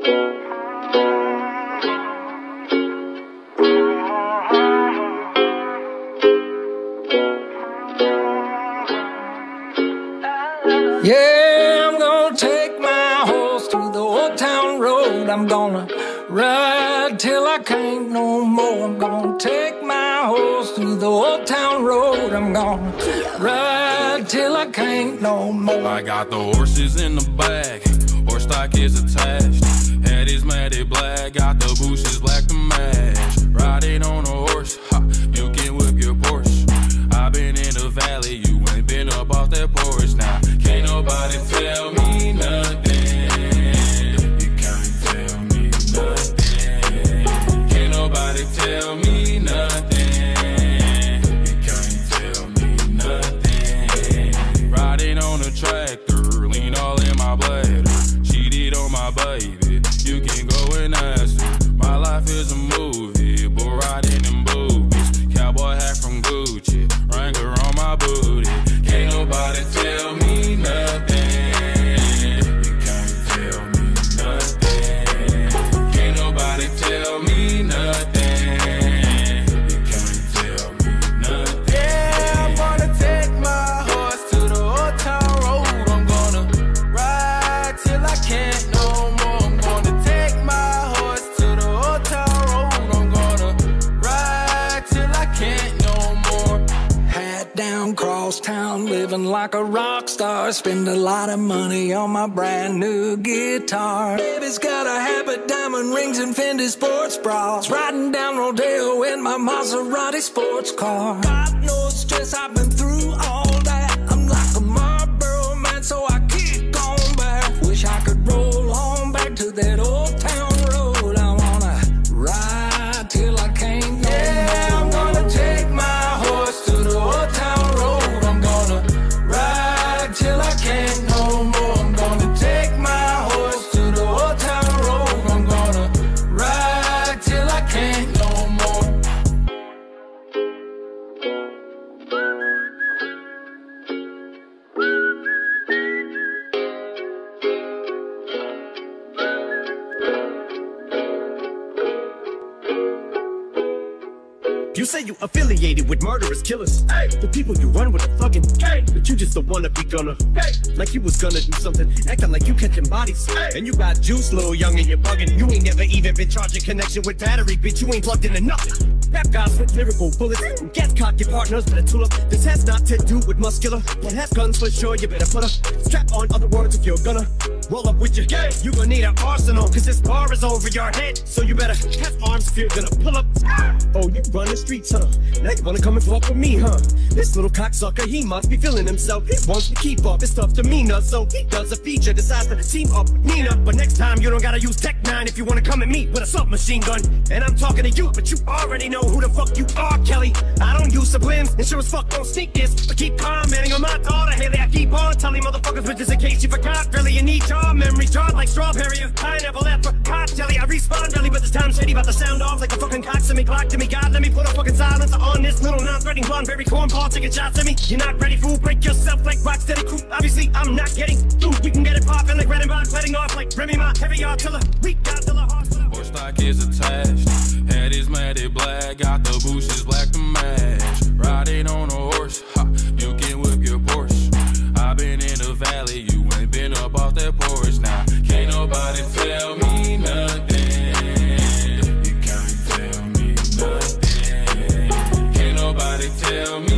Yeah, I'm gonna take my horse to the old town road. I'm gonna ride till I can't no more. I'm gonna take my horse to the old town road. I'm gonna ride till I can't no more. I got the horses in the back, horse stock is attached. Head is matted black, got the bushes black to match. Riding on a horse, ha, you can whip your Porsche. I've been in the valley, you ain't been up off that porch. Now, can't nobody tell me nothing. You can't tell me nothing. Can't nobody tell me nothing. You can't tell me nothing. Riding on a tractor, lean all in my bladder. Cheated on my baby, you can go and ask her. My life is a movie, but riding in boobies. Cowboy hat from Gucci, Wrangler on my booty. Can't nobody tell me nothing. You can't tell me nothing. Can't nobody tell me nothing. You can't tell me nothing. Yeah, I'm gonna take my horse to the old town road. I'm gonna ride till I can't no more. I'm gonna take my horse to the old town road. I'm gonna ride till I can't no more. Hat down, cross town, living like a rock star. Spend a lot of money on my brand new guitar. Baby's got a habit, diamond rings and Fendi sports bras. Riding down Rodeo in my Maserati sports car. Got no stress, I've been through all that. I'm like a Marlboro man, so I keep going back. Wish I could roll on back to that old town road. I wanna ride till I can't no Yeah, I'm gonna take my horse to the old town road. I'm gonna ride till I can't no more. I'm gonna take my horse to the old town road. I'm gonna ride till I can't no more. You say you affiliated with murderous killers. Hey, the people you run with are thuggin'. Hey, but you just don't wanna be gonna. Hey, like you was gonna do something, acting like you catching bodies. Hey, and you got juice, little young, and you're bugging. You ain't never even been charging connection with battery, bitch. You ain't plugged into nothing. Rap guys with lyrical bullets and gas cock your partners with a tulip. This has not to do with muscular, but has guns for sure. You better put a strap on. Other words, if you're gonna roll up with your gang, you gonna need an arsenal, cause this bar is over your head. So you better have arms if you're gonna pull up. Oh, you run the streets, huh? Now you wanna come and fuck with me, huh? This little cocksucker, he must be feeling himself. He wants to keep up his tough demeanor, so he does a feature, decides to team up with Nina. But next time you don't gotta use Tech 9 if you wanna come at me with a submachine gun. And I'm talking to you, but you already know who the fuck you are, Kelly. I don't use sublims, and sure as fuck don't sneak this, but keep commenting on my daughter, Haley. I keep on telling motherfuckers, but just in case you forgot, really you need your memory jarred like strawberry or pineapple apricot jelly. I respawn really, but this time shady about to sound off like a fucking cock to me, clock to me. God, let me put a fucking silencer on this little non-threatening blonde berry cornball taking shots at me. You're not ready, fool. Break yourself like Rocksteady crew. Obviously, I'm not getting through. We can get it poppin' like red and box, letting off like Remy Ma. Heavy artillery, Godzilla horse. Horse stock is attached, head is matted black, got the bushes black to match. Riding on a horse, ha, you can whip your Porsche. I've been in the valley, you ain't been up off that porch. Now, can't nobody tell me nothing. You can't tell me nothing. Can't nobody tell me